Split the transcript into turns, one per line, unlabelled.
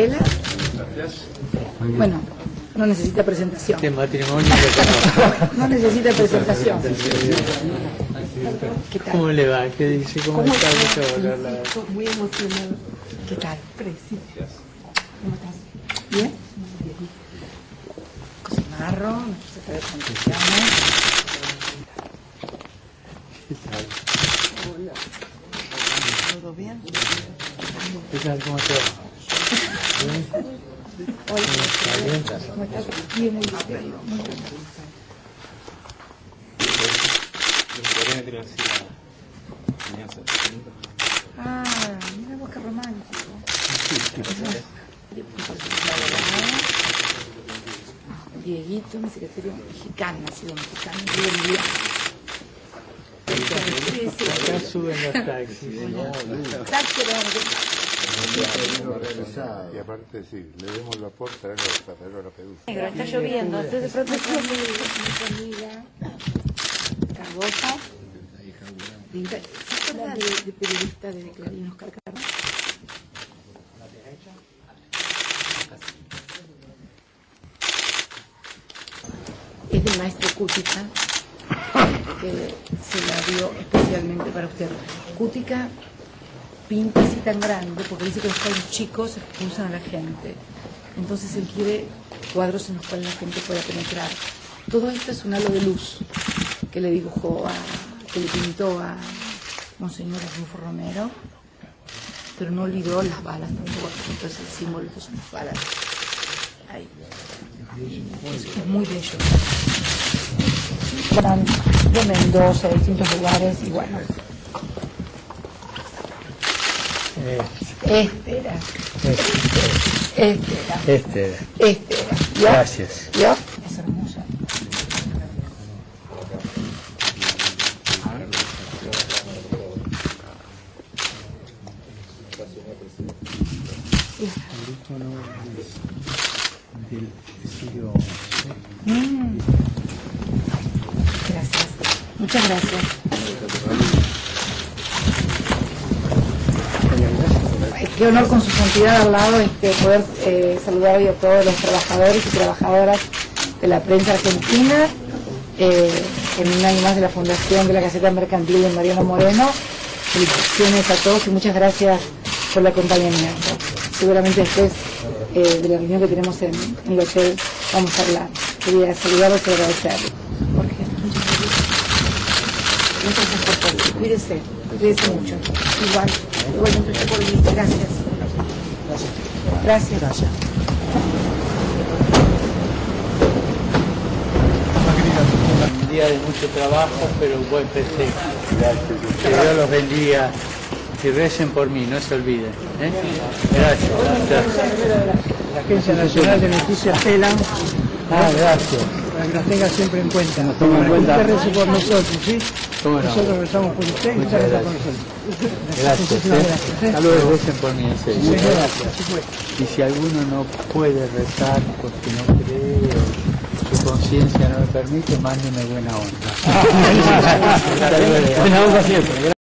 Miquela. Bueno, no necesita presentación.
¿Qué matrimonio?
No necesita presentación. ¿Qué tal?
¿Cómo le va? ¿Qué dice? ¿Cómo está?
Muy emocionado. ¿Qué tal? Precioso. ¿Cómo estás? ¿Bien? Cosimarro, no sé qué condiciones.
¿Qué tal?
Hola. ¿Todo bien?
¿Qué tal? ¿Cómo está? ¿Bien?
Hola.
¿Bien?
¿Cómo estás? Bien, muy bien. Muy bien. Ah, mira vos qué romántico. Dieguito, mi secretario mexicano, nacido mexicano,
Acá suben los taxis.
Y aparte sí, le demos la puerta a la pedusa.
Está lloviendo, entonces de pronto mi amiga Carbosa. ¿Se acuerda de periodista de Clarín, Oscar Carlos? Es del maestro Cútica, que se la dio especialmente para usted. Cútica pinta así tan grande porque dice que los cuadros chicos expulsan a la gente. Entonces él quiere cuadros en los cuales la gente pueda penetrar. Todo esto es un halo de luz que le dibujó que le pintó a Monseñor Rufo Romero, pero no olvidó las balas tampoco. Entonces el símbolo son las balas. Ahí. Es muy bello. Van de Mendoza, de distintos lugares, y bueno. Este era. ¿Yo?
Gracias.
¿Yo? Es hermoso. Gracias. Muchas gracias. Qué honor con su santidad al lado poder saludar hoy a todos los trabajadores y trabajadoras de la prensa argentina, en un año más de la fundación de la Gaceta Mercantil de Mariano Moreno. Felicitaciones a todos y muchas gracias por el acompañamiento. Seguramente después de la reunión que tenemos en el hotel vamos a hablar. Quería saludarlos y agradecerles. Jorge, muchas gracias por todo. Cuídese mucho. Igualmente usted por venir. Gracias. Gracias.
Un día de mucho trabajo, pero un buen festejo. Que Dios los bendiga. Y recen por mí, no se olviden. Gracias.
La Agencia Nacional de Noticias TELAN,
Gracias.
para que nos tenga siempre en cuenta.
Nos toma en cuenta.
Usted rece por nosotros, ¿sí?
¿Cómo no?
Nosotros rezamos por usted y usted
Muchas
reza
gracias.
por nosotros.
Gracias.
Muchísimas gracias.
Hasta luego. Recen por mí, en serio.
Muchas
Muchas
gracias.
gracias.
Por supuesto.
Y si alguno no puede rezar porque no cree o su conciencia no le permite, mándeme buena onda.
Buena onda siempre.